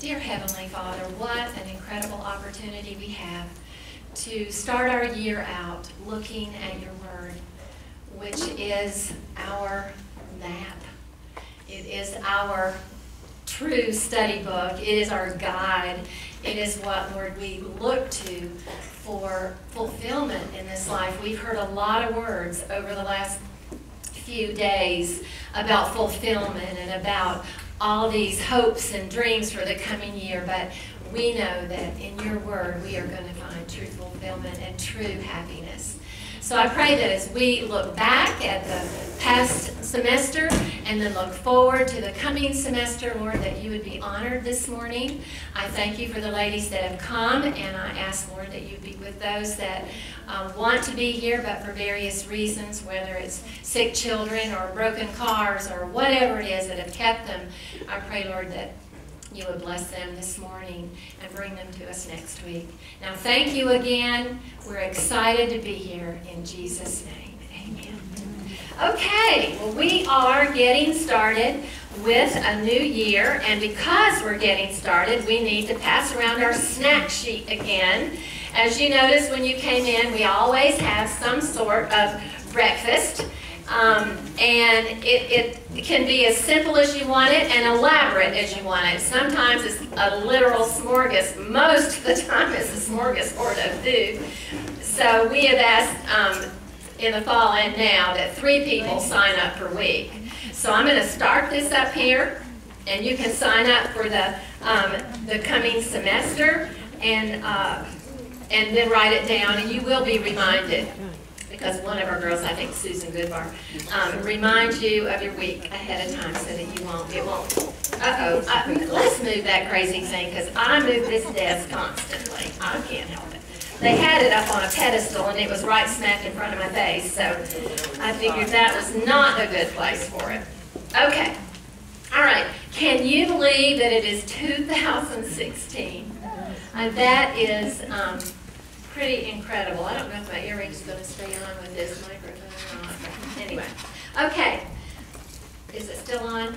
Dear Heavenly Father, what an incredible opportunity we have to start our year out looking at your word, which is our map. It is our true study book. It is our guide. It is what, Lord, we look to for fulfillment in this life. We've heard a lot of words over the last few days about fulfillment and about all these hopes and dreams for the coming year, but we know that in your word we are going to find true fulfillment and true happiness. So I pray that as we look back at the past semester and then look forward to the coming semester, Lord, that you would be honored this morning. I thank you for the ladies that have come, and I ask, Lord, that you be with those that want to be here but for various reasons, whether it's sick children or broken cars or whatever it is that have kept them. I pray, Lord, that you would bless them this morning and bring them to us next week. Now, thank you again. We're excited to be here in Jesus' name. Amen. Okay, well, we are getting started with a new year, and because we're getting started, we need to pass around our snack sheet again. As you noticed when you came in, we always have some sort of breakfast. And it can be as simple as you want it and elaborate as you want it. Sometimes it's a literal smorgasbord. Most of the time it's a smorgasbord of food. So we have asked in the fall and now that 3 people sign up per week. So I'm going to start this up here, and you can sign up for the coming semester and then write it down, and you will be reminded. Because one of our girls, I think Susan Goodbar, reminds you of your week ahead of time so that it won't. Let's move that crazy thing, because I move this desk constantly. I can't help it. They had it up on a pedestal, and it was right smack in front of my face, so I figured that was not a good place for it. Okay. All right. Can you believe that it is 2016? That is pretty incredible. I don't know if my earring's going to stay on with this microphone or not. But anyway, okay. Is it still on?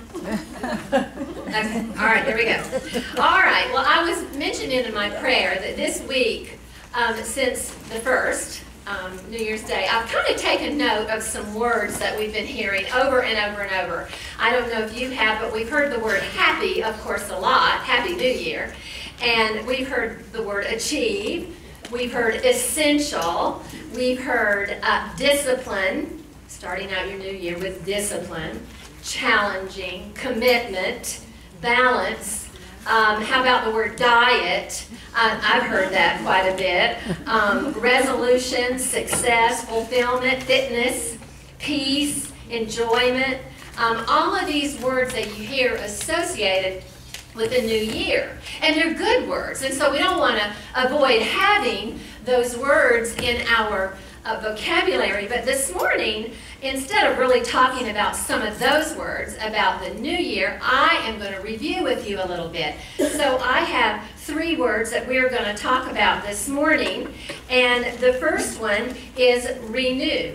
Okay. All right, here we go. All right. Well, I was mentioning in my prayer that this week, since the first, New Year's Day, I've kind of taken note of some words that we've been hearing over and over and over. I don't know if you have, but we've heard the word happy, of course, a lot. Happy New Year. And we've heard the word achieve. We've heard essential. We've heard discipline, starting out your new year with discipline, challenging, commitment, balance. How about the word diet? I've heard that quite a bit. Resolution, success, fulfillment, fitness, peace, enjoyment. All of these words that you hear associated with the new year. And they're good words, and so we don't want to avoid having those words in our vocabulary. But this morning, instead of really talking about some of those words about the new year, I am going to review with you a little bit. So I have 3 words that we're going to talk about this morning, and the first one is renew.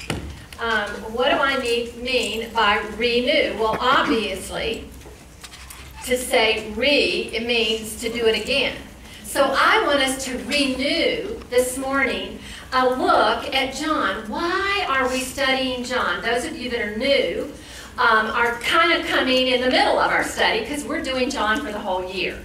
What do I mean by renew? Well, obviously, to say it means to do it again. So I want us to renew this morning a look at John. Why are we studying John? Those of you that are new are kind of coming in the middle of our study because we're doing John for the whole year.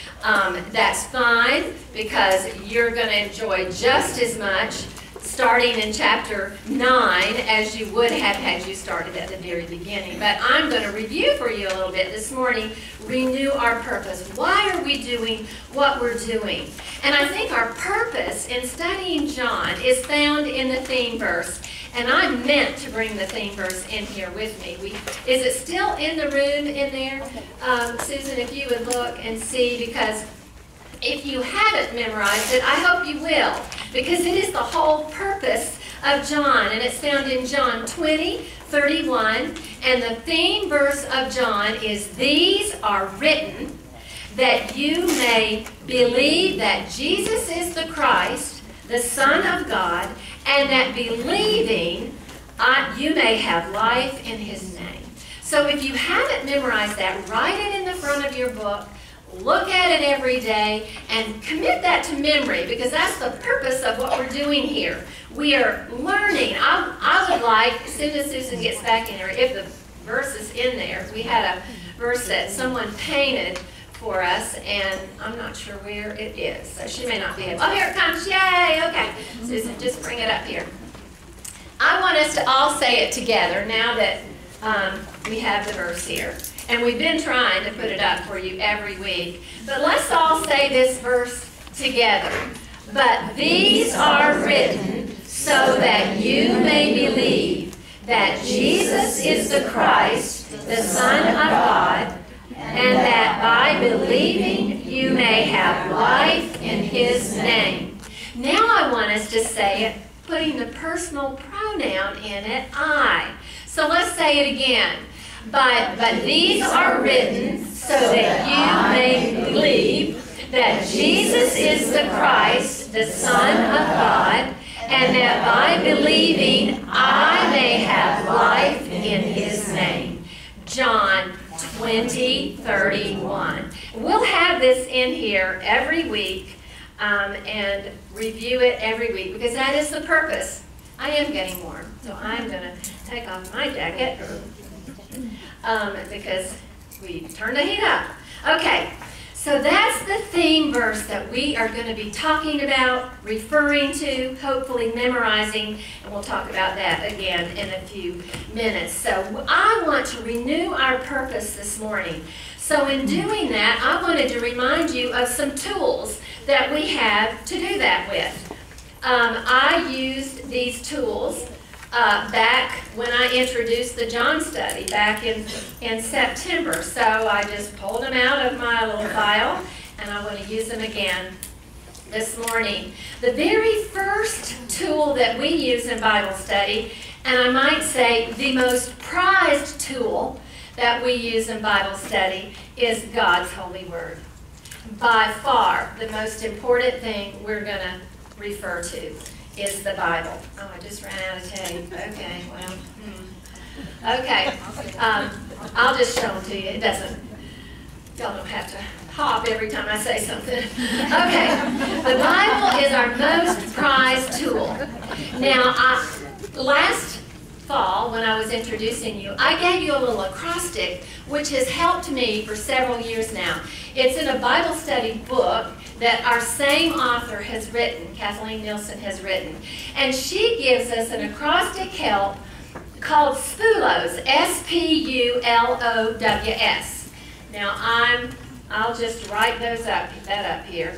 That's fine, because you're going to enjoy just as much starting in chapter 9 as you would have had you started at the very beginning. But I'm going to review for you a little bit this morning, renew our purpose. Why are we doing what we're doing? And I think our purpose in studying John is found in the theme verse. And I meant to bring the theme verse in here with me. Is it still in the room in there? Susan, if you would look and see, because if you haven't memorized it, I hope you will, because it is the whole purpose of John, and it's found in John 20:31, and the theme verse of John is, "These are written that you may believe that Jesus is the Christ, the Son of God, and that believing you may have life in his name." So if you haven't memorized that, write it in the front of your book. look at it every day, and commit that to memory, because that's the purpose of what we're doing here. We are learning. I would like, as soon as Susan gets back in here, if the verse is in there, we had a verse that someone painted for us, and I'm not sure where it is, so she may not be able. Oh, here it comes. Yay! Okay. Susan, just bring it up here. I want us to all say it together now that we have the verse here. And we've been trying to put it up for you every week. But let's all say this verse together. But these are written so that you may believe that Jesus is the Christ, the Son of God, and that by believing you may have life in His name. Now I want us to say it, putting the personal pronoun in it, I. So let's say it again. But these are written so that you may believe that Jesus is the Christ, the Son of God, and that by believing I may have life in His name. John 20:31. We'll have this in here every week and review it every week, because that is the purpose. I am getting warm, so I'm going to take off my jacket because we turned the heat up. Okay, so that's the theme verse that we are going to be talking about, referring to, hopefully memorizing, and we'll talk about that again in a few minutes. So I want to renew our purpose this morning. So in doing that, I wanted to remind you of some tools that we have to do that with. I used these tools back when I introduced the John study back in September. So I just pulled them out of my little file, and I want to use them again this morning. The very first tool that we use in Bible study, and I might say the most prized tool that we use in Bible study, is God's holy word. By far, the most important thing we're going to refer to is the Bible. Oh, I just ran out of tape. Okay, well, okay. I'll just show them to you. It doesn't, y'all don't have to hop every time I say something. Okay, the Bible is our most prized tool. Now, last fall, when I was introducing you, I gave you a little acrostic, which has helped me for several years now. It's in a Bible study book that our same author has written, Kathleen Nielson has written. And she gives us an acrostic help called SPULOS, S-P-U-L-O-W-S. Now I'll just write that up here.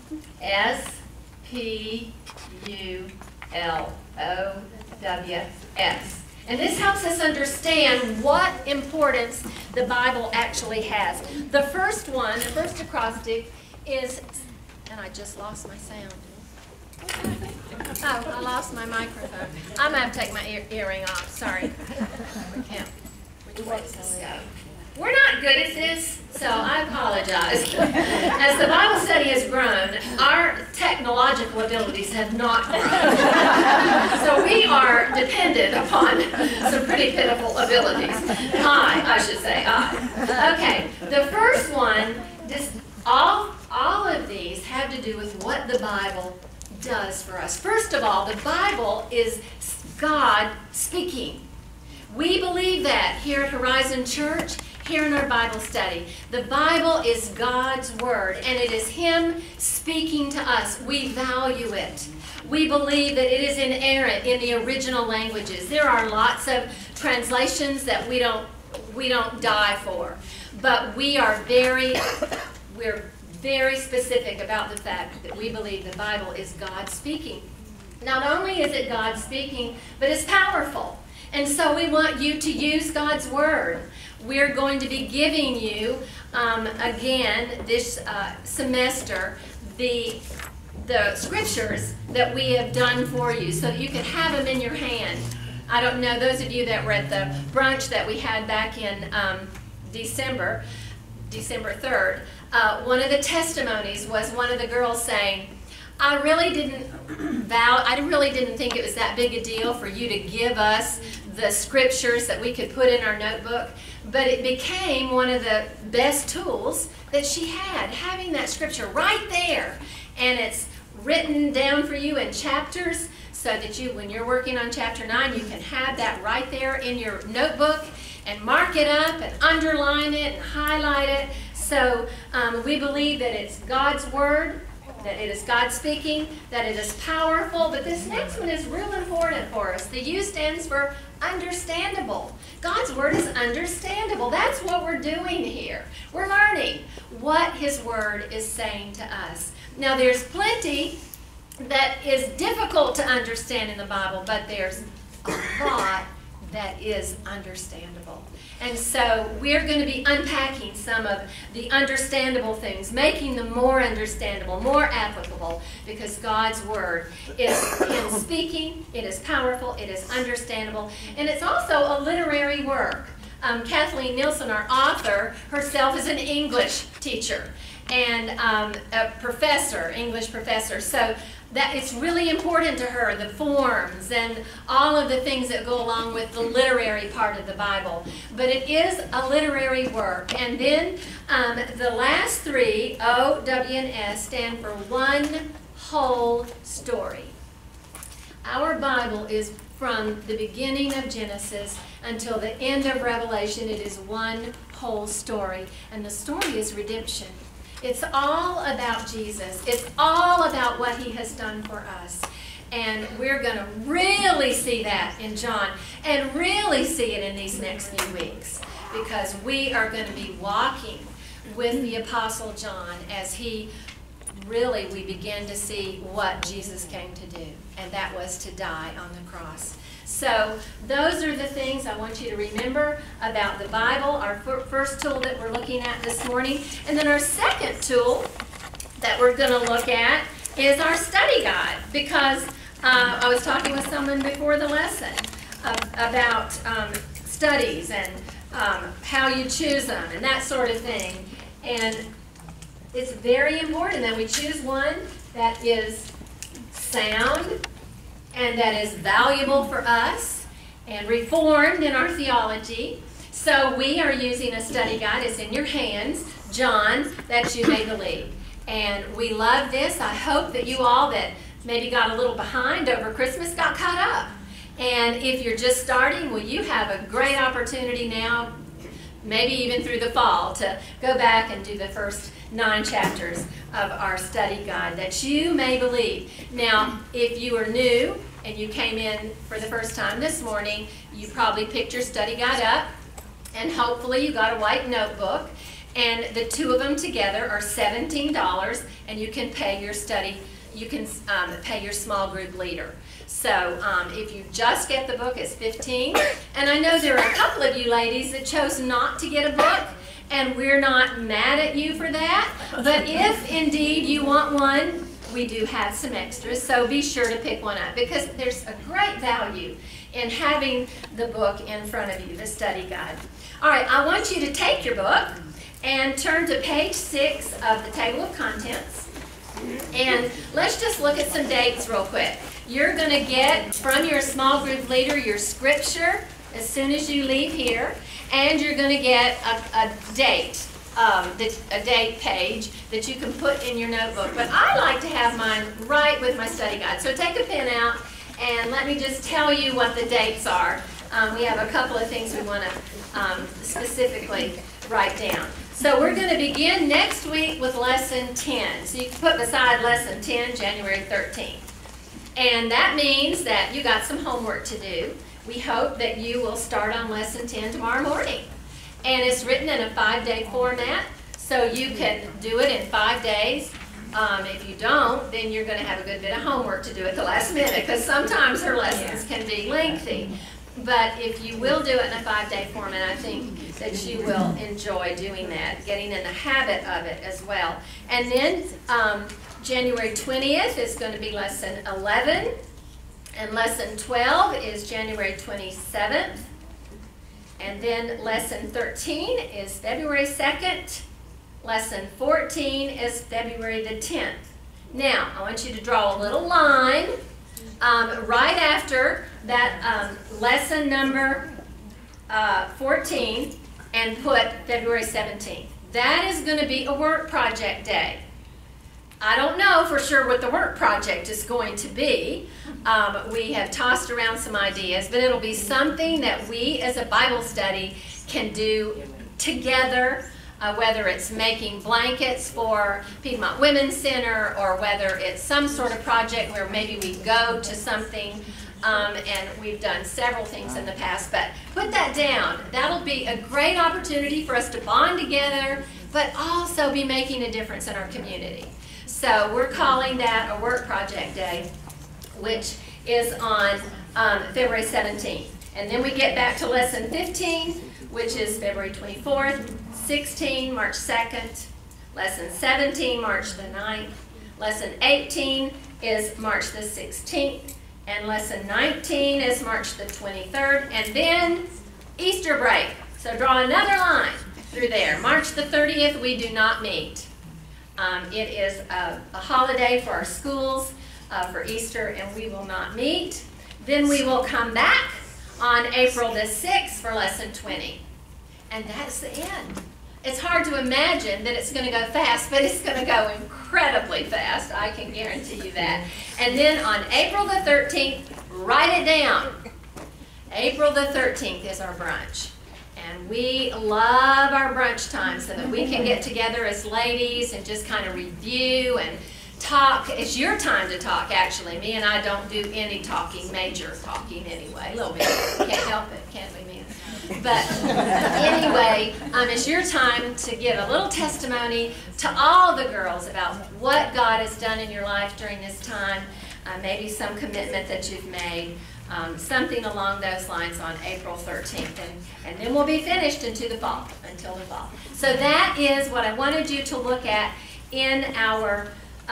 S-P-U-L-O-W-S. And this helps us understand what importance the Bible actually has. The first one, the first acrostic is, and I just lost my sound. Oh, I lost my microphone. I'm going to have to take my earring off. Sorry. Which way does this go? We're not good at this, so I apologize. As the Bible study has grown, our technological abilities have not grown. So we are dependent upon some pretty pitiful abilities. I should say. Okay, the first one, all of these have to do with what the Bible does for us. First of all, the Bible is God speaking. We believe that here at Horizon Church, here in our Bible study. The Bible is God's Word, and it is Him speaking to us. We value it. We believe that it is inerrant in the original languages. There are lots of translations that we don't die for, but we're very specific about the fact that we believe the Bible is God speaking. Not only is it God speaking, but it's powerful. And so we want you to use God's Word. We're going to be giving you, again, this semester, the scriptures that we have done for you so that you can have them in your hand. I don't know, those of you that were at the brunch that we had back in December 3rd, one of the testimonies was one of the girls saying, I really didn't think it was that big a deal for you to give us the scriptures that we could put in our notebook, but it became one of the best tools that she had, having that scripture right there. And it's written down for you in chapters so that you, when you're working on chapter 9, you can have that right there in your notebook and mark it up and underline it and highlight it. So we believe that it's God's Word, that it is God speaking, that it is powerful. But this next one is real important for us. The U stands for understandable. God's Word is understandable. That's what we're doing here. We're learning what His Word is saying to us. Now, there's plenty that is difficult to understand in the Bible, but there's a lot that is understandable. And so we're going to be unpacking some of the understandable things, making them more understandable, more applicable, because God's Word is Him speaking, it is powerful, it is understandable, and it's also a literary work. Kathleen Nielson, our author, herself is an English teacher and a professor, English professor. So that it's really important to her, the forms and all of the things that go along with the literary part of the Bible. But it is a literary work. And then the last three, O, W, and S, stand for one whole story. Our Bible is from the beginning of Genesis until the end of Revelation. It is one whole story. And the story is redemption. It's all about Jesus. It's all about what He has done for us. And we're going to really see that in John and really see it in these next few weeks, because we are going to be walking with the Apostle John as we begin to see what Jesus came to do, and that was to die on the cross. So those are the things I want you to remember about the Bible, our first tool that we're looking at this morning. And then our second tool that we're going to look at is our study guide, because I was talking with someone before the lesson about studies and how you choose them and that sort of thing. And it's very important that we choose one that is sound and that is valuable for us and reformed in our theology. So we are using a study guide. It's in your hands, John, that you may believe. And we love this. I hope that you all that maybe got a little behind over Christmas got caught up. And if you're just starting, well, you have a great opportunity now, maybe even through the fall, to go back and do the first 9 chapters of our study guide, that you may believe. Now, if you are new and you came in for the first time this morning, you probably picked your study guide up, and hopefully you got a white notebook, and the two of them together are $17, and you can pay your pay your small group leader. So if you just get the book, it's $15. And I know there are a couple of you ladies that chose not to get a book, and we're not mad at you for that. But if indeed you want one, we do have some extras, so be sure to pick one up, because there's a great value in having the book in front of you, the study guide. All right, I want you to take your book and turn to page 6 of the table of contents. And let's just look at some dates real quick. You're going to get from your small group leader your scripture as soon as you leave here, and you're going to get a date page that you can put in your notebook. But I like to have mine right with my study guide. So take a pen out and let me just tell you what the dates are. We have a couple of things we want to specifically write down. So we're going to begin next week with Lesson 10. So you can put beside Lesson 10, January 13th. And that means that you got some homework to do. We hope that you will start on Lesson 10 tomorrow morning. And it's written in a 5-day format, so you can do it in 5 days. If you don't, then you're going to have a good bit of homework to do at the last minute, because sometimes her lessons can be lengthy. But if you will do it in a 5-day format, I think that you will enjoy doing that, getting in the habit of it as well. And then January 20th is going to be Lesson 11, and Lesson 12 is January 27th. And then Lesson 13 is February 2nd. Lesson 14 is February the 10th. Now, I want you to draw a little line right after that lesson number 14, and put February 17th. That is going to be a work project day. I don't know for sure what the work project is going to be. We have tossed around some ideas, but it'll be something that we as a Bible study can do together, whether it's making blankets for Piedmont Women's Center, or whether it's some sort of project where maybe we go to something, and we've done several things in the past. But put that down. That'll be a great opportunity for us to bond together, but also be making a difference in our community. So we're calling that a work project day, which is on February 17th. And then we get back to lesson 15, which is February 24th, 16, March 2nd, lesson 17, March the 9th, lesson 18 is March the 16th, and lesson 19 is March the 23rd, and then Easter break. So draw another line through there. March the 30th, we do not meet. It is a holiday for our schools for Easter, and we will not meet. Then we will come back on April the 6th for lesson 20. And that's the end. It's hard to imagine that it's going to go fast, but it's going to go incredibly fast. I can guarantee you that. And then on April the 13th, write it down. April the 13th is our brunch. And we love our brunch time so that we can get together as ladies and just kind of review and talk. It's your time to talk, actually. Me and I don't do any talking, major talking anyway. A little bit. Can't help it, can't we, man? But anyway, it's your time to give a little testimony to all the girls about what God has done in your life during this time, maybe some commitment that you've made, something along those lines on April 13th. And then we'll be finished until the fall. So that is what I wanted you to look at in our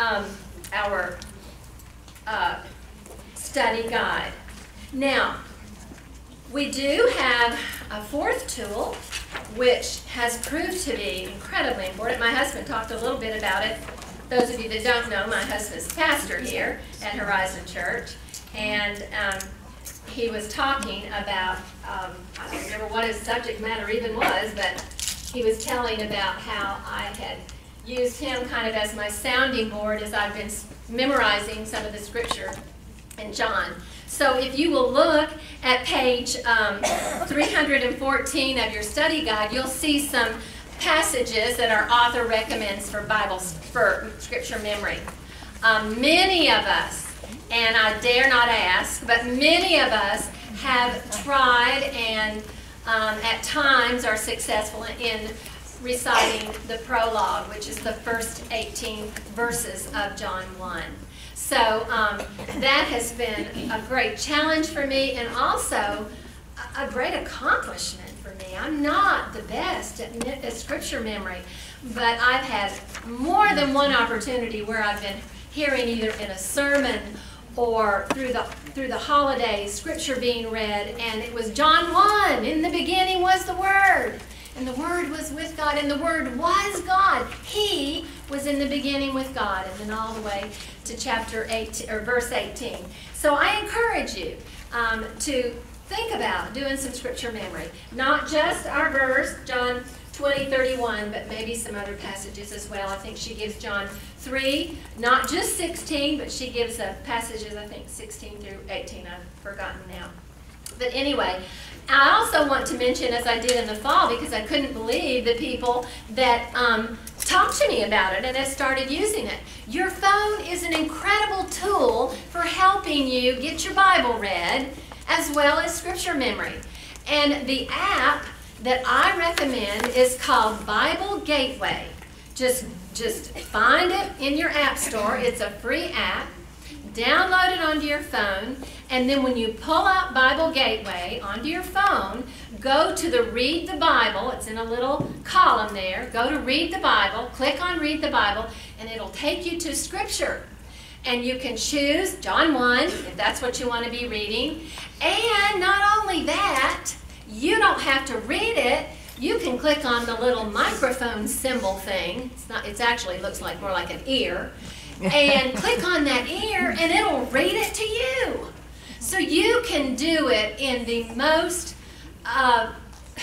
study guide. Now, we do have a fourth tool, which has proved to be incredibly important. My husband talked a little bit about it. Those of you that don't know, my husband's pastor here at Horizon Church, and he was talking about, I don't remember what his subject matter even was, but he was telling about how I had used him kind of as my sounding board as I've been memorizing some of the scripture in John. So if you will look at page 314 of your study guide, you'll see some passages that our author recommends for scripture memory. Many of us, and I dare not ask, but many of us have tried and at times are successful in reciting the prologue, which is the first 18 verses of John 1. So that has been a great challenge for me, and also a great accomplishment for me. I'm not the best at scripture memory, but I've had more than one opportunity where I've been hearing either in a sermon or through the holidays, scripture being read, and it was John 1. In the beginning was the Word, and the Word was with God, and the Word was God. He was in the beginning with God, and then all the way to chapter 8 or verse 18. So I encourage you to think about doing some scripture memory, not just our verse, John 20:31, but maybe some other passages as well. I think she gives John 3, not just 16, but she gives passages, I think 16 through 18. I've forgotten now. But anyway, I also want to mention, as I did in the fall, because I couldn't believe the people that talked to me about it and have started using it. Your phone is an incredible tool for helping you get your Bible read, as well as scripture memory. And the app that I recommend is called Bible Gateway. Just find it in your app store. It's a free app. Download it onto your phone, and then when you pull out Bible Gateway onto your phone, go to the Read the Bible. It's in a little column there. Go to Read the Bible, click on Read the Bible, and it'll take you to Scripture. And you can choose John 1, if that's what you want to be reading. And not only that, you don't have to read it. You can click on the little microphone symbol thing. It actually looks like more like an ear. And click on that ear, and it'll read it to you. So you can do it in the most, I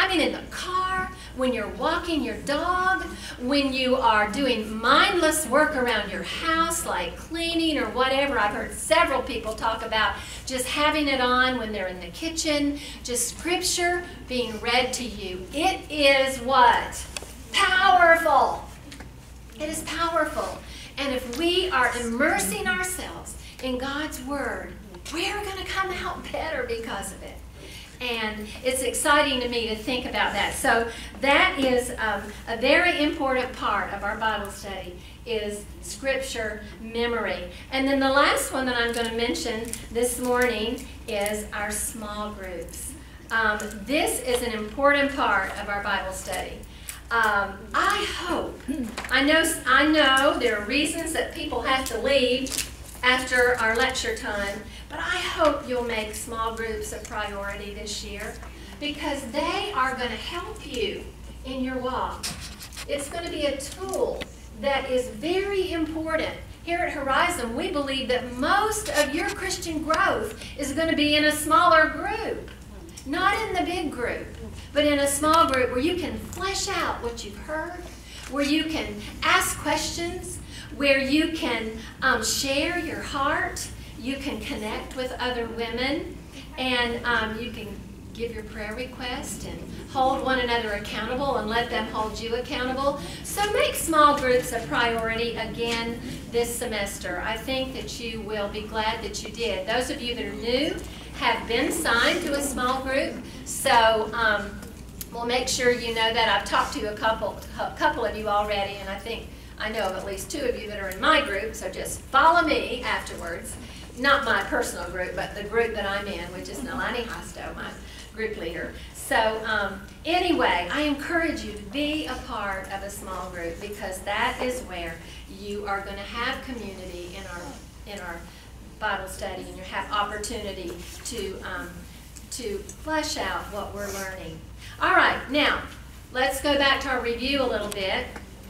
I mean, in the car, when you're walking your dog, when you are doing mindless work around your house, like cleaning or whatever. I've heard several people talk about just having it on when they're in the kitchen, just Scripture being read to you. It is what? Powerful. It is powerful. And if we are immersing ourselves in God's Word, we're going to come out better because of it. And it's exciting to me to think about that. So that is a very important part of our Bible study, is Scripture memory. And then the last one that I'm going to mention this morning is our small groups. This is an important part of our Bible study. I hope, I know there are reasons that people have to leave after our lecture time, but I hope you'll make small groups a priority this year, because they are going to help you in your walk. It's going to be a tool that is very important. Here at Horizon, we believe that most of your Christian growth is going to be in a smaller group, not in the big group, but in a small group where you can flesh out what you've heard, where you can ask questions, where you can share your heart, you can connect with other women, and you can give your prayer request and hold one another accountable and let them hold you accountable. So make small groups a priority again this semester. I think that you will be glad that you did. Those of you that are new have been signed to a small group, so we'll make sure you know that. I've talked to a couple of you already, and I know of at least 2 of you that are in my group, so just follow me afterwards. Not my personal group, but the group that I'm in, which is Nalani Hasto, my group leader. So anyway, I encourage you to be a part of a small group, because that is where you are going to have community in our Bible study, and you have opportunity to flesh out what we're learning. All right, now let's go back to our review a little bit.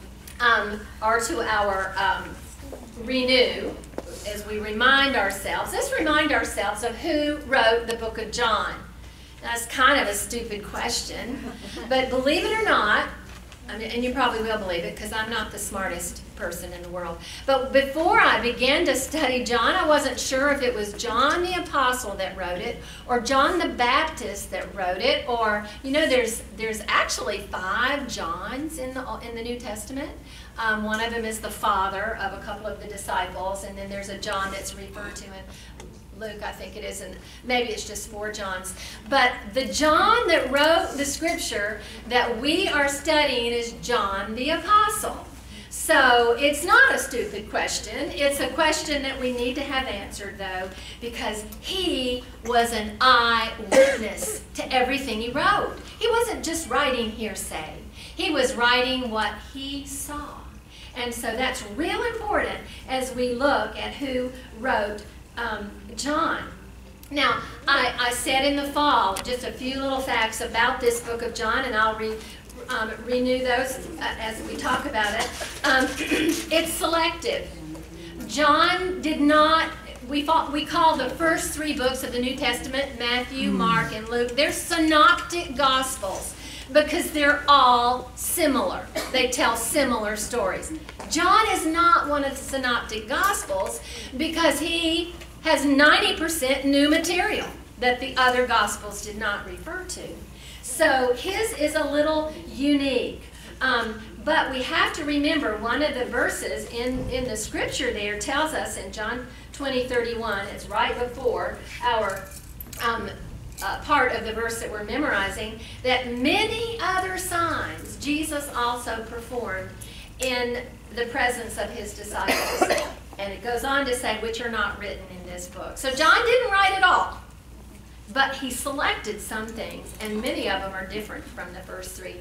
Or to our renew, as we remind ourselves. Let's remind ourselves of who wrote the book of John. That's kind of a stupid question, but believe it or not, I mean, and you probably will believe it because I'm not the smartest person in the world, but before I began to study John, I wasn't sure if it was John the Apostle that wrote it, or John the Baptist that wrote it, or, you know, there's actually 5 Johns in the New Testament. One of them is the father of a couple of the disciples, and then there's a John that's referred to in Luke, I think it is, and maybe it's just 4 Johns. But the John that wrote the Scripture that we are studying is John the Apostle. So it's not a stupid question. It's a question that we need to have answered, though, because he was an eyewitness to everything he wrote. He wasn't just writing hearsay. He was writing what he saw. And so that's real important as we look at who wrote John. Now, I said in the fall just a few little facts about this book of John, and I'll renew those as we talk about it. It's selective. John did not, we call the first 3 books of the New Testament, Matthew, Mark, and Luke, they're synoptic gospels because they're all similar. They tell similar stories. John is not one of the synoptic gospels because he has 90% new material that the other gospels did not refer to. So his is a little unique. But we have to remember one of the verses in the Scripture there tells us in John 20:31, it's right before our part of the verse that we're memorizing, that many other signs Jesus also performed in the presence of his disciples. And it goes on to say, which are not written in this book. So John didn't write it all, but he selected some things, and many of them are different from the first 3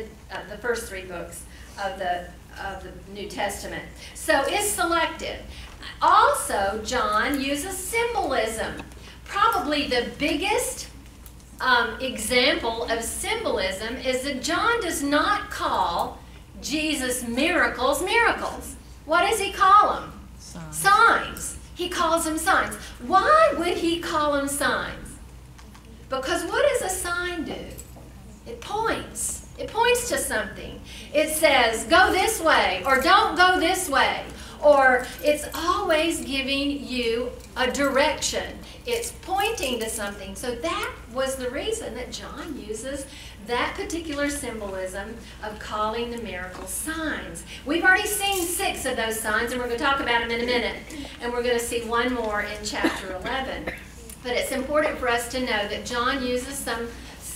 books of the New Testament. So it's selected. Also, John uses symbolism. Probably the biggest example of symbolism is that John does not call Jesus' miracles miracles. What does he call them? Signs. He calls them signs. Why would he call them signs? Because what does a sign do? It points. It points to something. It says, go this way, or don't go this way. Or it's always giving you a direction. It's pointing to something. So that was the reason that John uses that particular symbolism of calling the miracles signs. We've already seen 6 of those signs, and we're going to talk about them in a minute. And we're going to see one more in chapter 11. But it's important for us to know that John uses some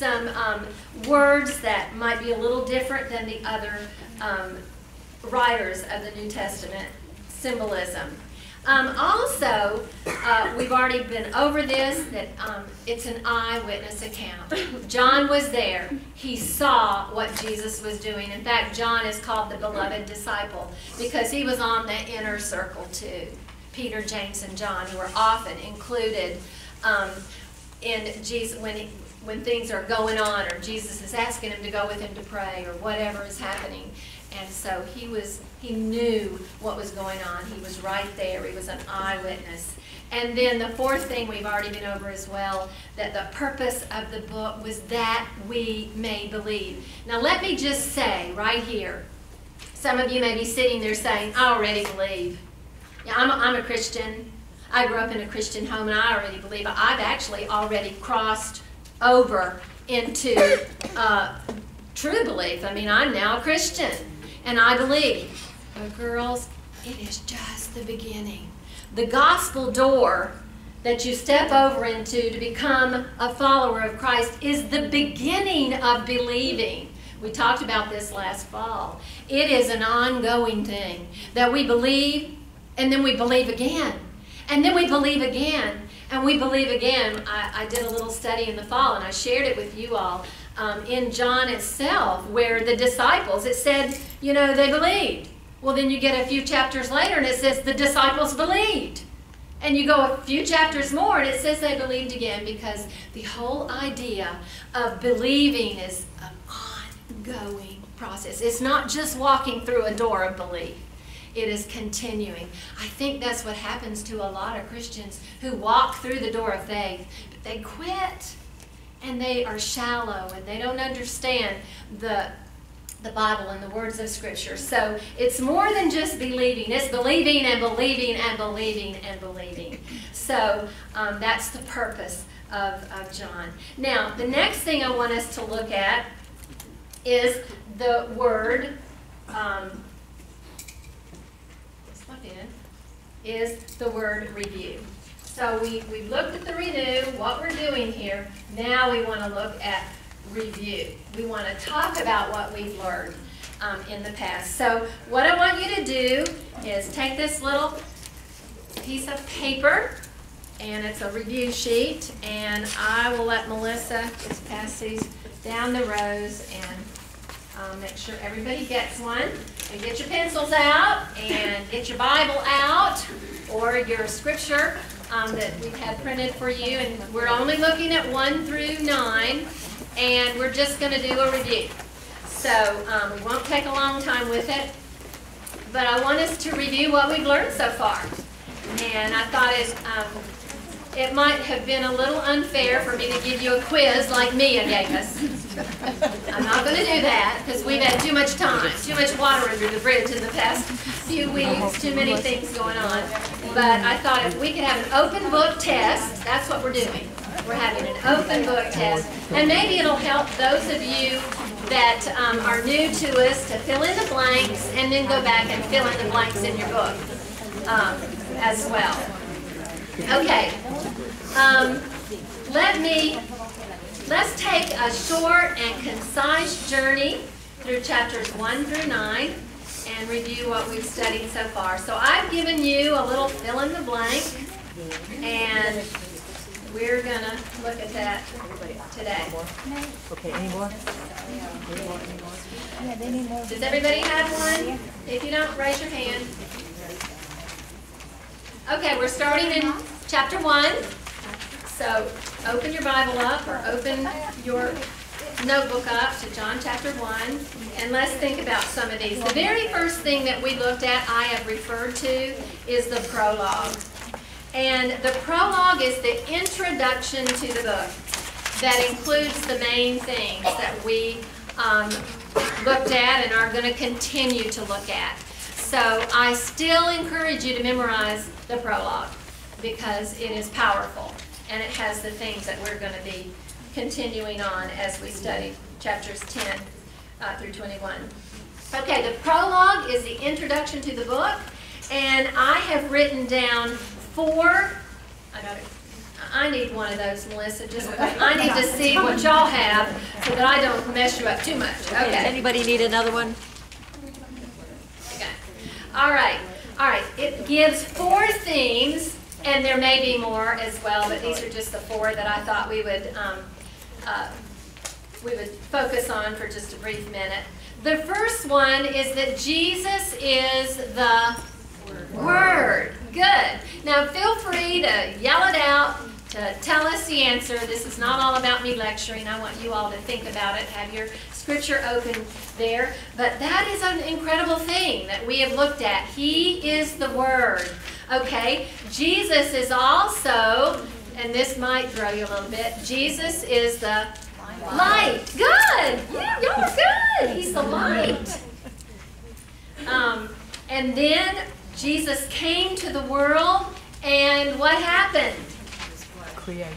words that might be a little different than the other writers of the New Testament symbolism. Also, we've already been over this, that it's an eyewitness account. John was there. He saw what Jesus was doing. In fact, John is called the beloved disciple because he was on the inner circle too. Peter, James, and John, who were often included in Jesus when things are going on, or Jesus is asking him to go with him to pray, or whatever is happening. And so he knew what was going on. He was right there. He was an eyewitness. And then the 4th thing we've already been over as well, that the purpose of the book was that we may believe. Now let me just say right here, some of you may be sitting there saying, I already believe. Yeah, I'm a Christian. I grew up in a Christian home, and I already believe. I've actually already crossed over into true belief. I mean, I'm now a Christian, and I believe. But girls, it is just the beginning. The gospel door that you step over into to become a follower of Christ is the beginning of believing. We talked about this last fall. It is an ongoing thing that we believe, and then we believe again, and then we believe again, and we believe again. I did a little study in the fall, and I shared it with you all in John itself, where the disciples, it said, you know, they believed. Well, then you get a few chapters later, and it says the disciples believed. And you go a few chapters more, and it says they believed again, because the whole idea of believing is an ongoing process. It's not just walking through a door of belief. It is continuing. I think that's what happens to a lot of Christians who walk through the door of faith, but they quit, and they are shallow, and they don't understand the Bible and the words of Scripture. So it's more than just believing. It's believing and believing and believing and believing. So that's the purpose of John. Now, the next thing I want us to look at is the word, review. So we looked at the renew, what we're doing here. Now we want to look at review. We want to talk about what we've learned in the past. So what I want you to do is take this little piece of paper, and it's a review sheet, and I will let Melissa just pass these down the rows and make sure everybody gets one. And get your pencils out, and get your Bible out, or your scripture that we've had printed for you. And we're only looking at 1 through 9, and we're just going to do a review. So we won't take a long time with it, but I want us to review what we've learned so far. And I thought it might have been a little unfair for me to give you a quiz like Mia gave us. I'm not going to do that because we've had too much time, too much water under the bridge in the past few weeks, too many things going on. But I thought if we could have an open book test, that's what we're doing. We're having an open book test, and maybe it'll help those of you that are new to us to fill in the blanks and then go back and fill in the blanks in your book as well. Okay, let's take a short and concise journey through chapters 1 through 9 and review what we've studied so far. So I've given you a little fill in the blank, and we're going to look at that today. Okay, any more? Does everybody have one? If you don't, raise your hand. Okay, we're starting in chapter 1. So open your Bible up, or open your notebook up to John chapter 1, and let's think about some of these. The very first thing that we looked at, I have referred to, is the prologue. And the prologue is the introduction to the book. that includes the main things that we looked at and are going to continue to look at. So I still encourage you to memorize the prologue because it is powerful and it has the things that we're going to be continuing on as we study chapters 10 through 21. Okay, the prologue is the introduction to the book, and I have written down 4. I need one of those, Melissa. I need to see what y'all have so that I don't mess you up too much. Okay. Anybody need another one? Okay. All right. It gives 4 themes, and there may be more as well, but these are just the 4 that I thought we would focus on for just a brief minute. The first one is that Jesus is the Word. Good. Now feel free to yell it out, to tell us the answer. This is not all about me lecturing. I want you all to think about it. Have your scripture open there. But that is an incredible thing that we have looked at. He is the Word. Okay? Jesus is also, and this might throw you a little bit, Jesus is the light. Good. Yeah, y'all are good. He's the light. And then Jesus came to the world, and what happened? Created.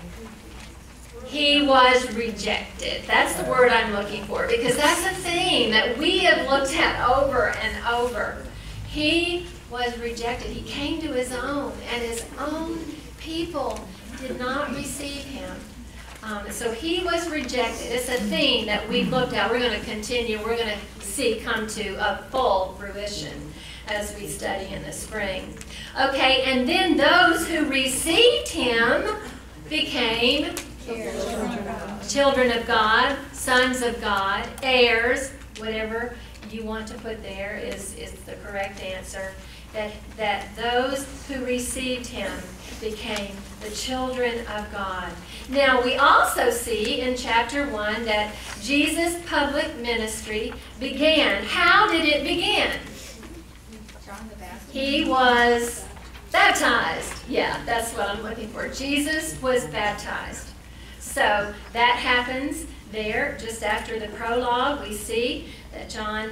He was rejected. That's the word I'm looking for, because that's a thing that we have looked at over and over. He was rejected. He came to his own, and his own people did not receive him. So he was rejected. It's a theme that we've looked at. We're going to continue. We're going to see come to a full fruition as we study in the spring. Okay, and then those who received him became children of God, sons of God, heirs, whatever you want to put there is the correct answer. That those who received him became the children of God. Now, we also see in chapter 1 that Jesus' public ministry began. How did it begin? John the Baptist. He was baptized. Yeah, that's what I'm looking for. Jesus was baptized. So that happens there just after the prologue. We see that John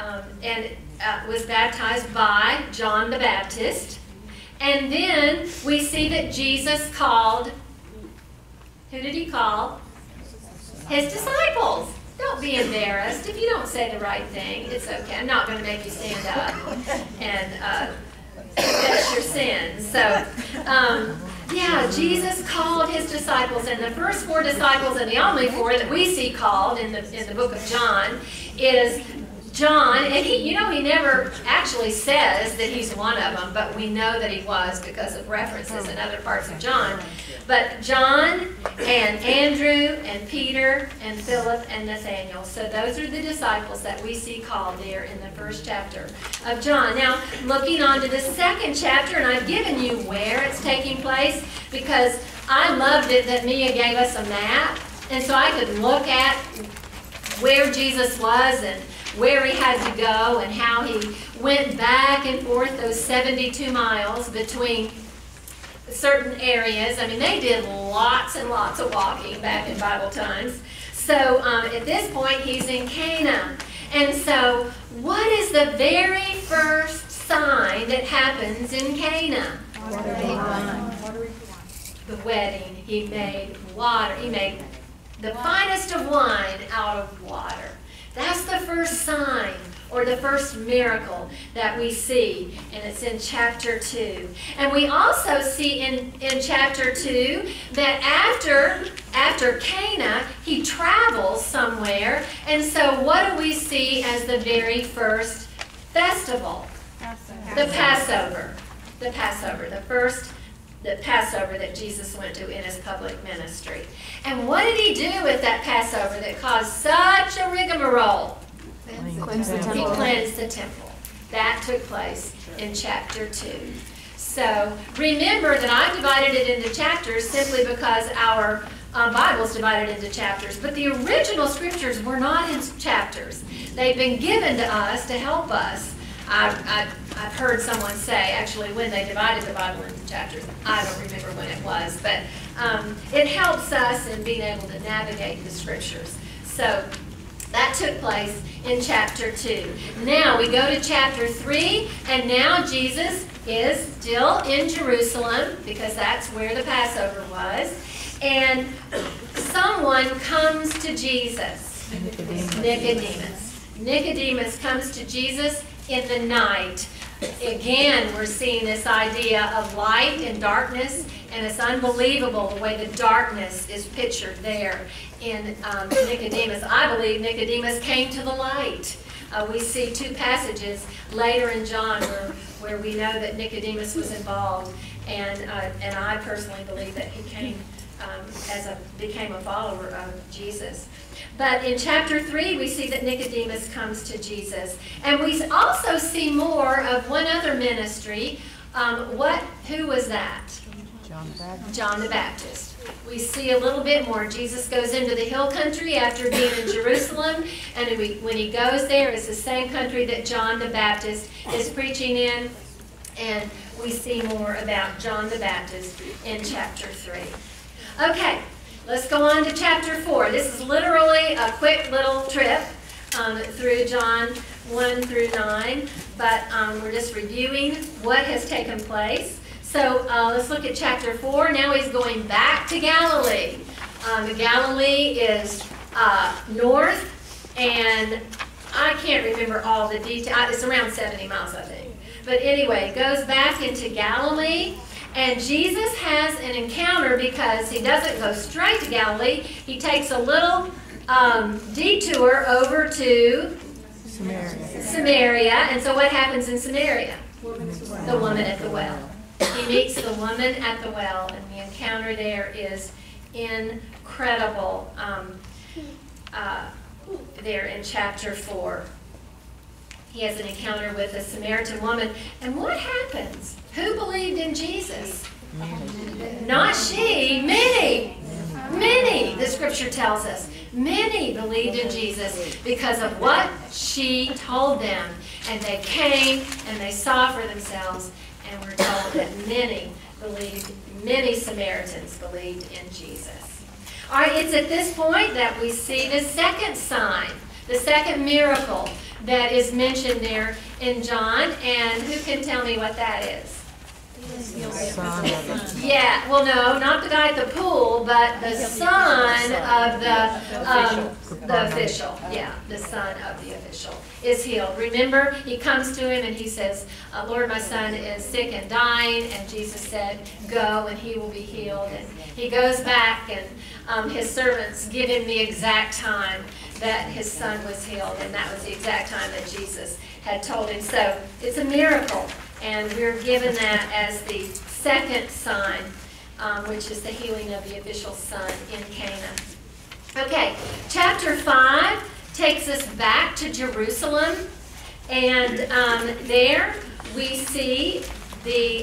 was baptized by John the Baptist. And then we see that Jesus called, who did he call? His disciples. Don't be embarrassed. If you don't say the right thing, it's okay. I'm not going to make you stand up and confess your sins. So, yeah, Jesus called his disciples, and the first 4 disciples, and the only 4 that we see called in the book of John, is John, and he never actually says that he's one of them, but we know that he was because of references in other parts of John. But John and Andrew and Peter and Philip and Nathaniel. So those are the disciples that we see called there in the first chapter of John. Now, looking on to the second chapter, and I've given you where it's taking place because I loved it that Mia gave us a map, and so I could look at where Jesus was and where he had to go and how he went back and forth those 72 miles between certain areas. I mean, they did lots and lots of walking back in Bible times. So at this point, he's in Cana. And so what is the very first sign that happens in Cana? The wedding. He made water. He made the finest of wine out of water. That's the first sign or the first miracle that we see, and it's in chapter 2. And we also see in chapter 2 that after Cana, he travels somewhere, and so what do we see as the very first festival? The Passover. The Passover, the Passover that Jesus went to in his public ministry. And what did he do at that Passover that caused such a rigmarole? He cleansed the temple. That took place in chapter 2. So remember that I've divided it into chapters simply because our Bible's divided into chapters. But the original scriptures were not in chapters. They've been given to us to help us. I I've heard someone say, actually, when they divided the Bible into chapters, I don't remember when it was, but it helps us in being able to navigate the scriptures. So that took place in chapter 2. Now we go to chapter 3, and now Jesus is still in Jerusalem, because that's where the Passover was, and someone comes to Jesus. Nicodemus. Nicodemus comes to Jesus in the night. Again, we're seeing this idea of light and darkness, and it's unbelievable the way the darkness is pictured there in Nicodemus. I believe Nicodemus came to the light. We see two passages later in John where we know that Nicodemus was involved, and I personally believe that he came became a follower of Jesus. But in chapter 3, we see that Nicodemus comes to Jesus. And we also see more of one other ministry. Who was that? John the Baptist. John the Baptist. We see a little bit more. Jesus goes into the hill country after being in Jerusalem. And when he goes there, it's the same country that John the Baptist is preaching in. And we see more about John the Baptist in chapter 3. Okay, let's go on to chapter 4. This is literally a quick little trip through John 1 through 9, but we're just reviewing what has taken place. So let's look at chapter 4. Now he's going back to Galilee. Galilee is north, and I can't remember all the details. It's around 70 miles, I think. But anyway, goes back into Galilee. And Jesus has an encounter because he doesn't go straight to Galilee. He takes a little detour over to Samaria. And so what happens in Samaria? The woman at the well. He meets the woman at the well, and the encounter there is incredible there in chapter 4. He has an encounter with a Samaritan woman. And what happens? Who believed in Jesus? Not she, many. Many, the scripture tells us. Many believed in Jesus because of what she told them. And they came and they saw for themselves, and we're told that many Samaritans believed in Jesus. All right, it's at this point that we see the second sign, the second miracle that is mentioned there in John. And who can tell me what that is? Yeah, well, no, not the guy at the pool, but the son of the official. Yeah, the son of the official is healed. Remember, he comes to him and he says, Lord, my son is sick and dying. And Jesus said, go and he will be healed. And he goes back, and his servants give him the exact time that his son was healed. And that was the exact time that Jesus had told him. So it's a miracle. And we're given that as the second sign, which is the healing of the official son in Cana. Okay, chapter 5 takes us back to Jerusalem. And there we see the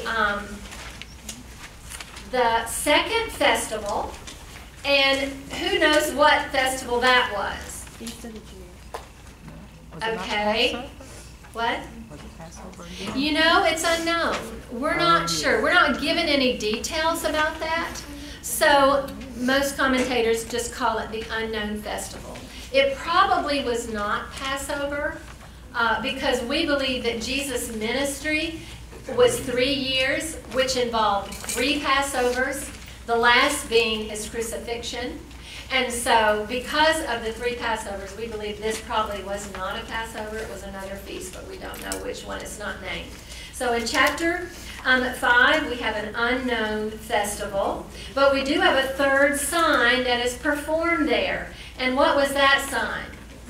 second festival. And who knows what festival that was? Feast of the Jews. Okay. What? You know, it's unknown. We're not sure. We're not given any details about that. So most commentators just call it the unknown festival. It probably was not Passover because we believe that Jesus' ministry was 3 years, which involved 3 Passovers, the last being his crucifixion. And so because of the 3 Passovers, we believe this probably was not a Passover. It was another feast, but we don't know which one. It's not named. So in chapter 5, we have an unknown festival. But we do have a third sign that is performed there. And what was that sign?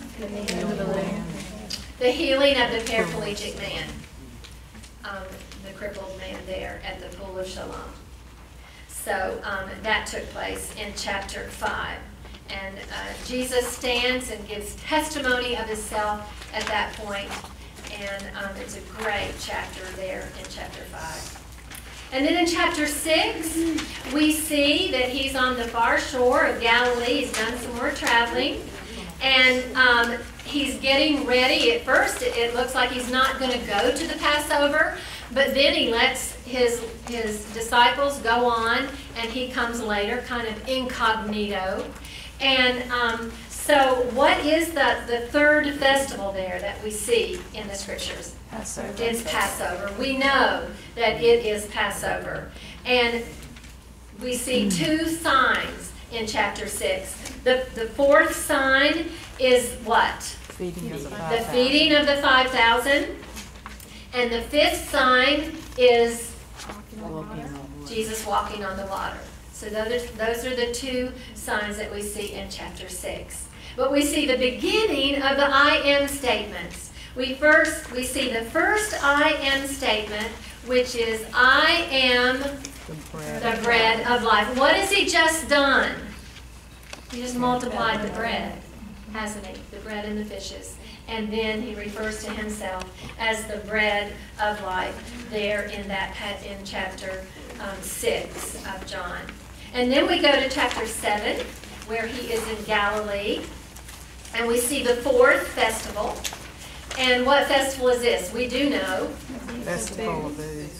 The healing of the paraplegic man. The crippled man there at the pool of Siloam. So that took place in chapter 5. And Jesus stands and gives testimony of himself at that point. And it's a great chapter there in chapter 5. And then in chapter 6, we see that he's on the far shore of Galilee. He's done some more traveling. And he's getting ready. At first, it looks like he's not going to go to the Passover, but then he lets his disciples go on, and he comes later, kind of incognito. And so what is the third festival there that we see in the scriptures? Passover. It's Passover. We know that it is Passover. And we see two signs in chapter 6. The fourth sign is what? Feeding of the The 5,000. feeding of the 5,000. And the fifth sign is Jesus walking on the water. So those are the two signs that we see in chapter 6. But we see the beginning of the I am statements. We see the first I am statement, which is I am the bread of life. What has he just done? He just multiplied the bread, hasn't he? The bread and the fishes. And then he refers to himself as the bread of life there in chapter 6 of John. And then we go to chapter 7, where he is in Galilee. And we see the fourth festival. And what festival is this? We do know. Festival of Booths.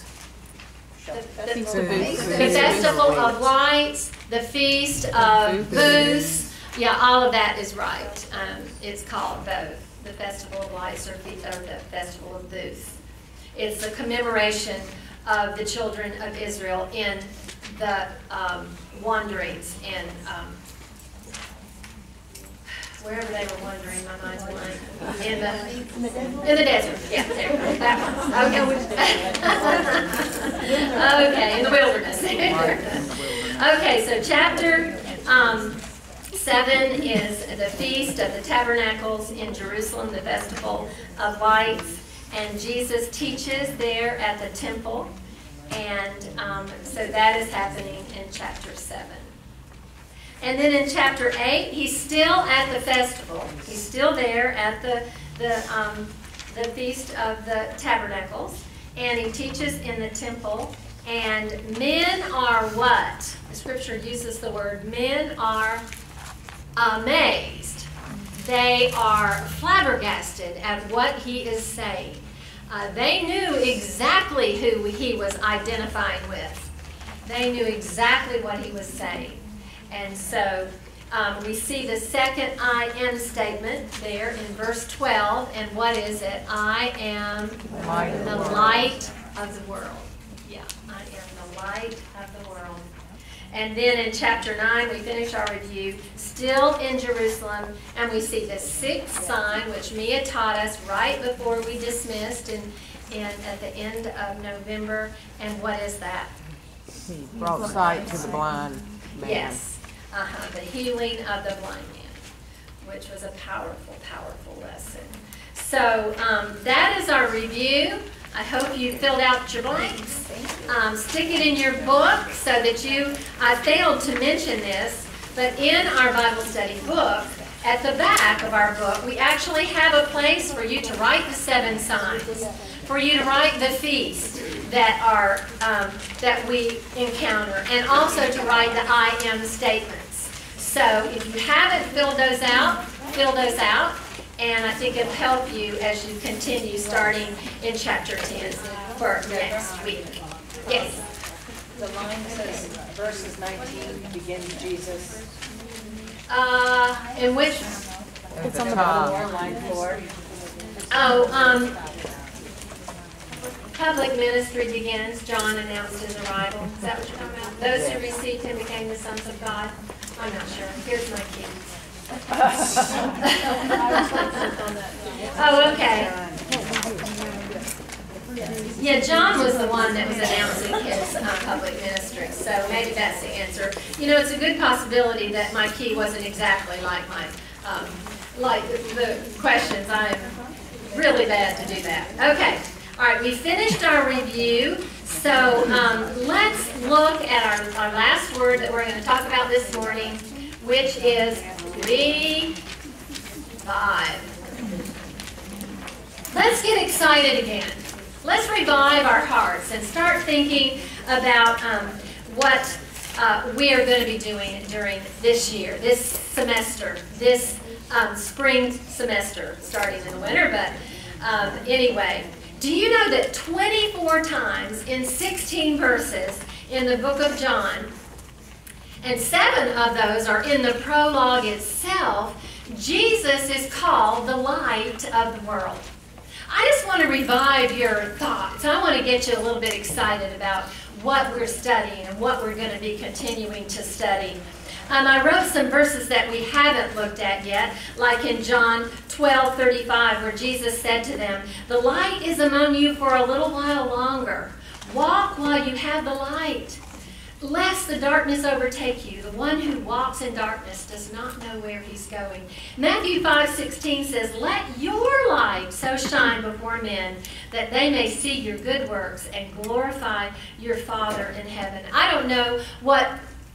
The Festival of Lights, the Feast of Booths. Yeah, all of that is right. It's called both. The Festival of Lights or the Festival of Booths. It's a commemoration of the children of Israel in the wanderings and wherever they were wandering, my mind's blank. In the desert. Yeah, there, that one. Okay. Okay, in the wilderness. Okay, so chapter 7 is the Feast of the Tabernacles in Jerusalem, the Festival of Lights, and Jesus teaches there at the temple, and so that is happening in chapter 7. And then in chapter 8, he's still at the festival. He's still there at the Feast of the Tabernacles, and he teaches in the temple. And men are what? The scripture uses the word men are amazed. They are flabbergasted at what he is saying. They knew exactly who he was identifying with. They knew exactly what he was saying. And so we see the second I am statement there in verse 12. And what is it? I am the light of the world. Yeah, I am the light of the world. And then in chapter 9, we finish our review, still in Jerusalem, and we see the sixth sign, which Mia taught us right before we dismissed at the end of November. And what is that? He brought sight to the blind man. Yes. The healing of the blind man, which was a powerful, powerful lesson. So that is our review. I hope you filled out your blanks. Stick it in your book so that I failed to mention this, but in our Bible study book, at the back of our book, we actually have a place for you to write the 7 signs, for you to write the feast that we encounter, and also to write the I am statements. So if you haven't filled those out, fill those out, and I think it'll help you as you continue starting in chapter 10 for next week. Yes? The line says verses 19 begins Jesus. In which? It's on the top. Line 4. Oh, public ministry begins. John announced his arrival. Is that what you're talking about? Those who received him became the sons of God. I'm not sure. Here's my key. Oh, okay. Yeah, John was the one that was announcing his public ministry, so maybe that's the answer. You know, it's a good possibility that my key wasn't exactly like my, like the questions. I'm really bad to do that. Okay. All right, we finished our review, so let's look at our last word that we're going to talk about this morning, which is revive. Let's get excited again. Let's revive our hearts and start thinking about what we are going to be doing during this year, this semester, this spring semester, starting in the winter, but anyway. Do you know that 24 times in 16 verses in the book of John, and 7 of those are in the prologue itself, Jesus is called the light of the world? I just want to revive your thoughts. I want to get you a little bit excited about what we're studying and what we're going to be continuing to study. I wrote some verses that we haven't looked at yet, like in John 12:35, where Jesus said to them, "The light is among you for a little while longer. Walk while you have the light, lest the darkness overtake you. The one who walks in darkness does not know where he's going." Matthew 5:16 says, "Let your light so shine before men that they may see your good works and glorify your Father in heaven." I don't know what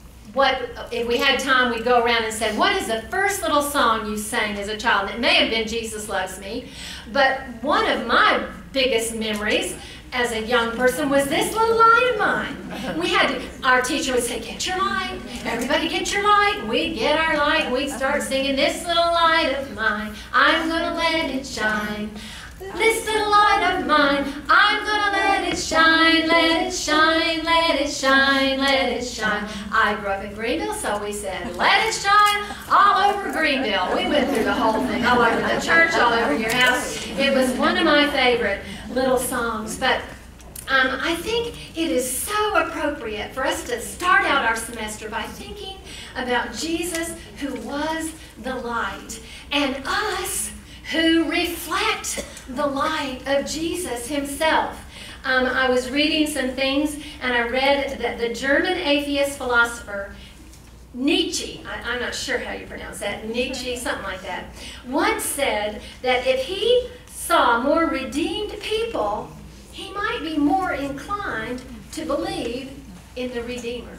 if we had time, we'd go around and say, what is the first little song you sang as a child? It may have been "Jesus Loves Me," but one of my biggest memories as a young person was "This Little Light of Mine." Our teacher would say, "Get your light, everybody get your light." And we'd get our light and we'd start singing, "This little light of mine, I'm gonna let it shine. This little light of mine, I'm gonna let it shine, let it shine, let it shine, let it shine." I grew up in Greenville, so we said, "Let it shine all over Greenville." We went through the whole thing, all over the church, all over your house. It was one of my favorite little songs. But I think it is so appropriate for us to start out our semester by thinking about Jesus, who was the light, and us who reflect the light of Jesus himself. I was reading some things, and I read that the German atheist philosopher Nietzsche, I'm not sure how you pronounce that, Nietzsche, something like that, once said that if he saw more redeemed people, he might be more inclined to believe in the Redeemer.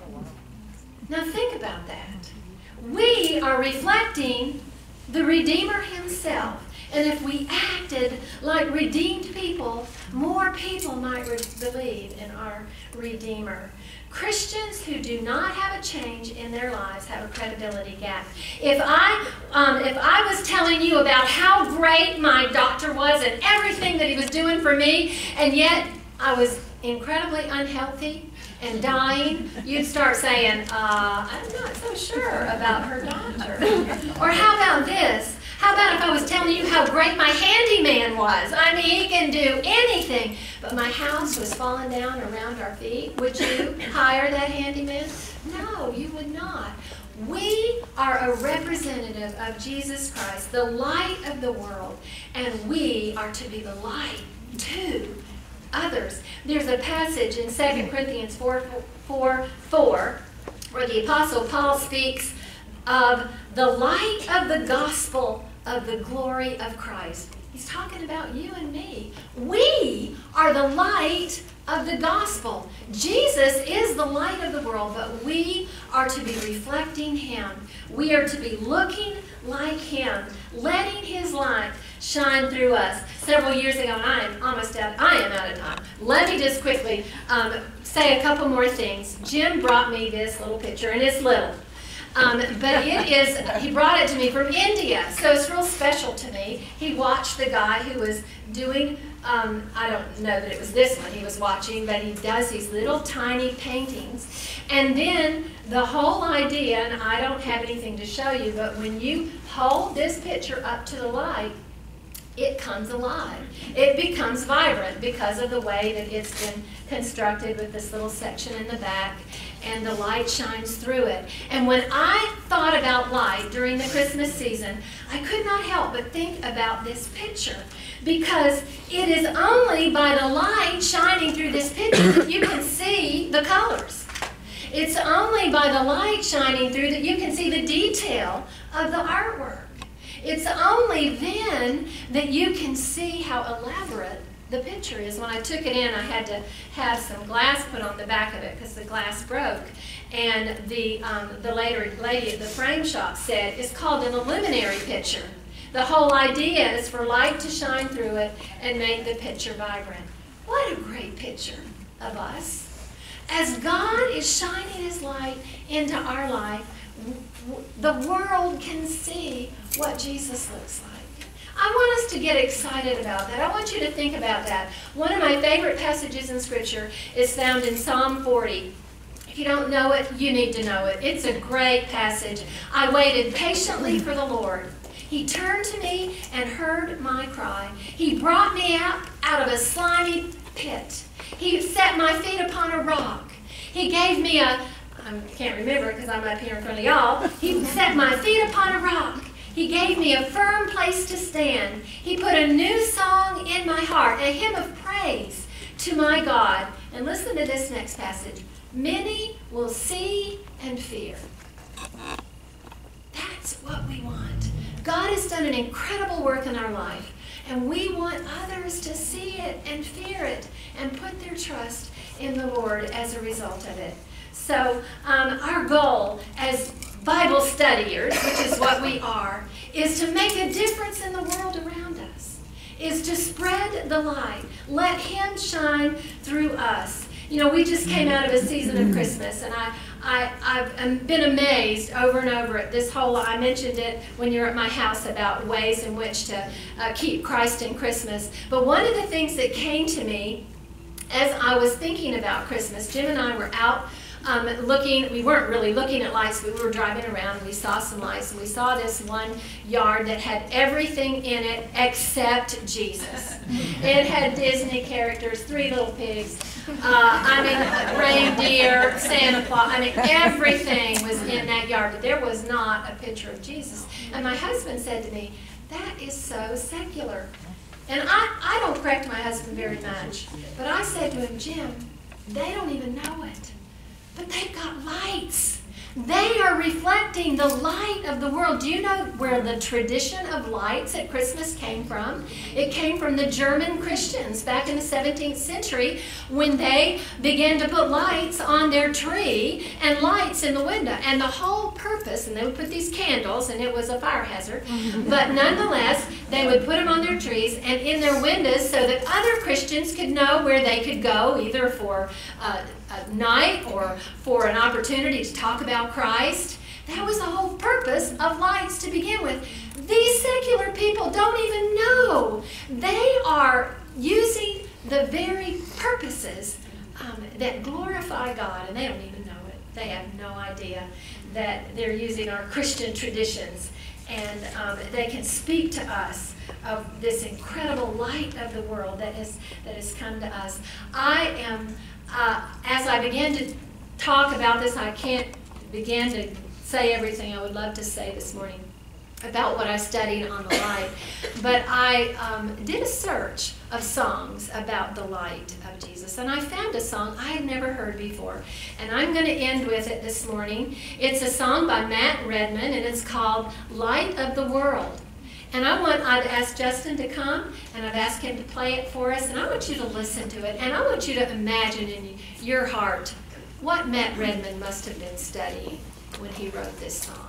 Now think about that. We are reflecting the Redeemer himself. And if we acted like redeemed people, more people might believe in our Redeemer. Christians who do not have a change in their lives have a credibility gap. If I was telling you about how great my doctor was and everything that he was doing for me, and yet I was incredibly unhealthy and dying, you'd start saying, "I'm not so sure about her doctor." Or how about this? How about if I was telling you how great my handyman was? I mean, he can do anything. But my house was falling down around our feet. Would you hire that handyman? No, you would not. We are a representative of Jesus Christ, the light of the world, and we are to be the light to others. There's a passage in 2 Corinthians 4:4 where the Apostle Paul speaks of the light of the gospel of the glory of Christ. He's talking about you and me. We are the light of the gospel. Jesus is the light of the world, but we are to be reflecting him. We are to be looking like him, letting his light shine through us. Several years ago, and I am out of time. Let me just quickly say a couple more things. Jim brought me this little picture, and it's little. But he brought it to me from India, so it's real special to me. He watched the guy who was doing, I don't know that it was this one he was watching, but he does these little tiny paintings. And then the whole idea, and I don't have anything to show you, but when you hold this picture up to the light, it comes alive. It becomes vibrant because of the way that it's been constructed with this little section in the back, and the light shines through it. And when I thought about light during the Christmas season, I could not help but think about this picture, because it is only by the light shining through this picture that you can see the colors. It's only by the light shining through that you can see the detail of the artwork. It's only then that you can see how elaborate the picture is. When I took it in, I had to have some glass put on the back of it because the glass broke. And the lady at the frame shop said, it's called an illuminary picture. The whole idea is for light to shine through it and make the picture vibrant. What a great picture of us. As God is shining his light into our life, the world can see what Jesus looks like. I want us to get excited about that. I want you to think about that. One of my favorite passages in Scripture is found in Psalm 40. If you don't know it, you need to know it. It's a great passage. I waited patiently for the Lord. He turned to me and heard my cry. He brought me out of a slimy pit. He set my feet upon a rock. He gave me I can't remember because I'm up here in front of y'all. He set my feet upon a rock. He gave me a firm place to stand. He put a new song in my heart, a hymn of praise to my God. And listen to this next passage. Many will see and fear. That's what we want. God has done an incredible work in our life, and we want others to see it and fear it and put their trust in the Lord as a result of it. So our goal as Bible studiers, which is what we are, is to make a difference in the world around us, is to spread the light. Let Him shine through us. You know, we just came out of a season of Christmas, and I've been amazed over and over at this whole, I mentioned it when you're at my house about ways in which to keep Christ in Christmas. But one of the things that came to me as I was thinking about Christmas, Jim and I were out looking. We weren't really looking at lights, but we were driving around and we saw some lights, and we saw this one yard that had everything in it except Jesus. It had Disney characters, 3 little pigs, reindeer, Santa Claus. Everything was in that yard, but there was not a picture of Jesus. And my husband said to me, "That is so secular." And I don't correct my husband very much, but I said to him, "Jim, they don't even know it. But they've got lights. They are reflecting the light of the world." Do you know where the tradition of lights at Christmas came from? It came from the German Christians back in the 17th century when they began to put lights on their tree and lights in the window. And the whole purpose, and they would put these candles, and it was a fire hazard, but nonetheless, they would put them on their trees and in their windows so that other Christians could know where they could go, either for a night or for an opportunity to talk about Christ. That was the whole purpose of lights to begin with. These secular people don't even know. They are using the very purposes that glorify God, and they don't even know it. They have no idea that they're using our Christian traditions, and they can speak to us of this incredible light of the world that has come to us. I am, as I begin to talk about this, I can't begin to say everything I would love to say this morning about what I studied on the light, but I did a search of songs about the light of Jesus, and I found a song I had never heard before, and I'm going to end with it this morning. It's a song by Matt Redman, and it's called Light of the World. And I'd asked Justin to come, and I've asked him to play it for us, and I want you to listen to it, and I want you to imagine in your heart what Matt Redman must have been studying when he wrote this song.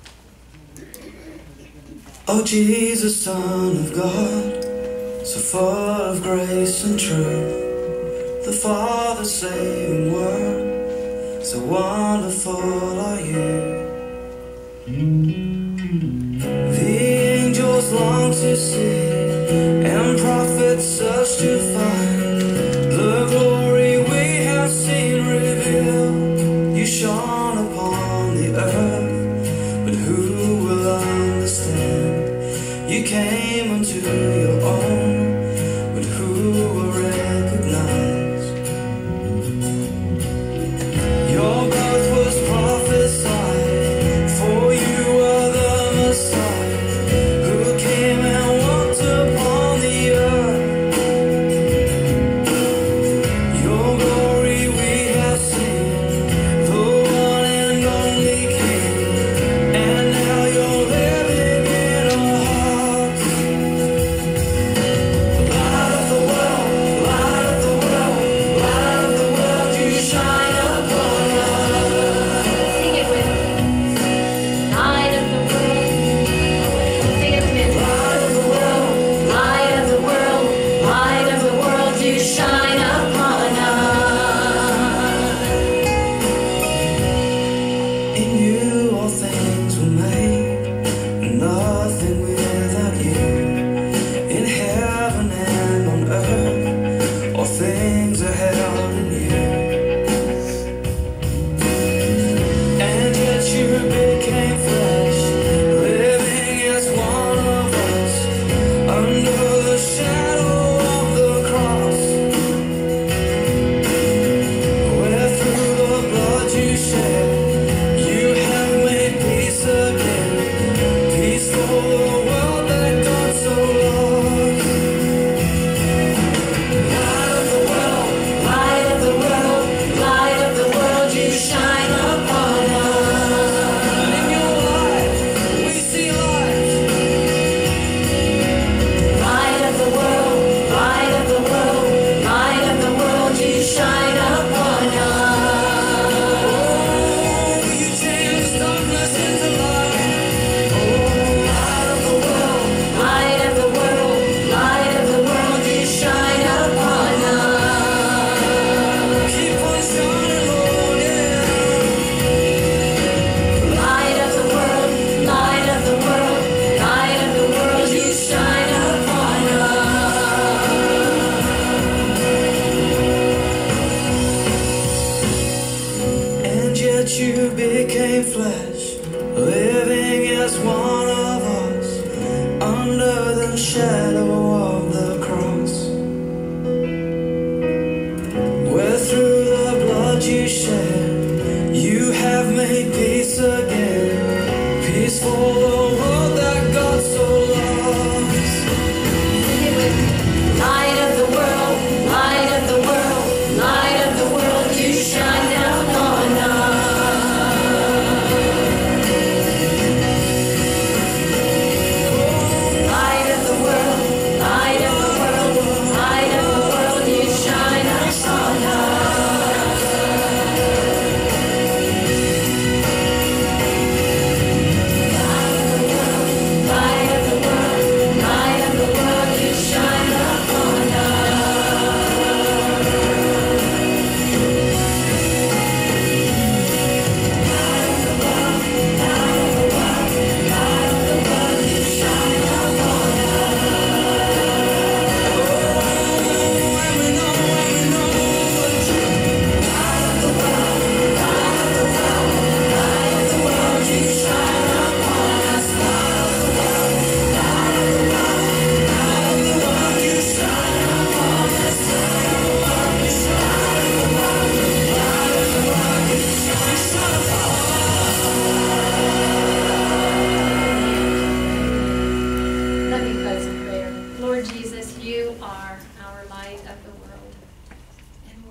Oh Jesus, Son of God, so full of grace and truth, the Father's saving word, so wonderful are you. The angels long to see, and prophets search to find the glory we have seen revealed. You shone upon the earth, but who will understand? You came unto your own, but who will recognize? Your birth was prophesied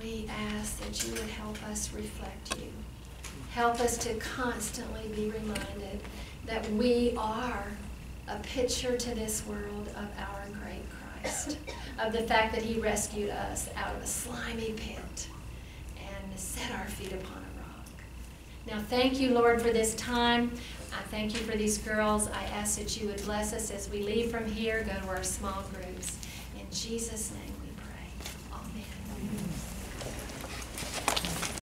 we ask that you would help us reflect you. Help us to constantly be reminded that we are a picture to this world of our great Christ, of the fact that he rescued us out of a slimy pit and set our feet upon a rock. Now, thank you, Lord, for this time. I thank you for these girls. I ask that you would bless us as we leave from here, go to our small groups. In Jesus' name we pray. Amen.